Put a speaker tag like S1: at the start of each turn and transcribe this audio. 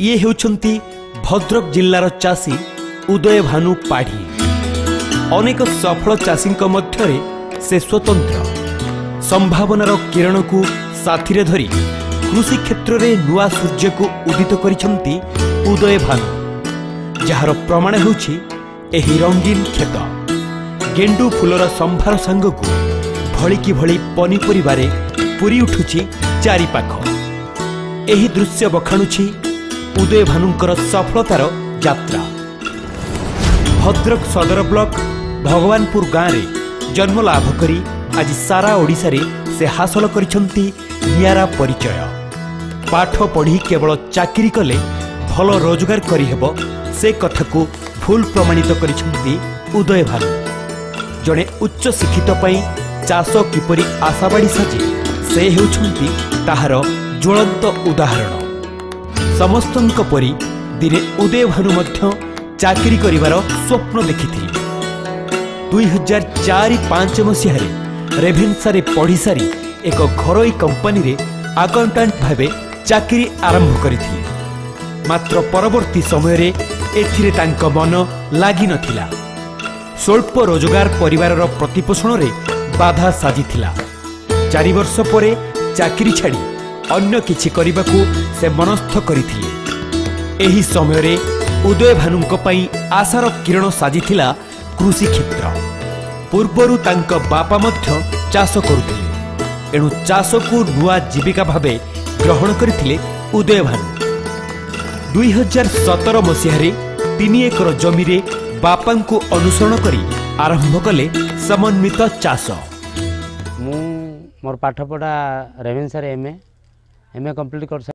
S1: ये हेउछंती भद्रक जिल्लार चाषी उदय भानु पाढ़ी। अनेक सफल चाषी मध्यरे से स्वतंत्र संभावनार किरण को साथी धरी कृषि क्षेत्र में नुआ सूर्य को उदित करिछंती उदय भानु, जार प्रमाण होछि एही रंगीन खेत। गेंडू फुलर संभार सांग को भली की भली पनीपरिबारे पूरी उठुछि चारिपाख। एही दृश्य बखाणुछि उदय भानुंकर सफलतार यात्रा। भद्रक सदर ब्लॉक भगवानपुर गाँव में जन्म लाभ करी आज सारा ओडिशा रे से हासिल करिछंती नियारा परिचय। पाठ पढ़ी केवल चाकरी कले भल रोजगार करिहेब से कथा को भूल प्रमाणित करिछंती उदय भानु। जड़े उच्च शिक्षित पई चाष किपरि आशाबाड़ी साजे से हेउछंती ताहार ज्वलंत उदाहरण। समस्तंक परि दिने उदय भानु मध्य चाकरी करिवार स्वप्न देखिथिले। 2004-5 मसीह रेभेन्सा रे पढ़ी सारी एक घरोई कंपनी रे अकाउंटेंट भावे चाकरी आरंभ करिथिले। मात्र परवर्ती समय रे एथिरे तांक मन लागि नथिला। स्वल्प रोजगार परिवार प्रतिपोषण रे बाधा साजिथिला। 4 वर्ष परे चाकरी छाड़ी अन्य किछि करिबाकू से मनस्थ करिथिले। एही समय रे उदय भानुंक पई आशार किरण साजिथिला कृषि क्षेत्र। पूर्वरु तांक बापा मध्य चाष करुथिले, एणु चाष को नुआ जीविका भावे ग्रहण करथिले उदय भानु। 2017 मसीह 3 एकर जमी रे बापा को अनुसरण करी आरंभ कले समन्वित चाष।
S2: मु मोर पाठ पढ़ा रेभेन्सा रे एमए कंप्लीट कर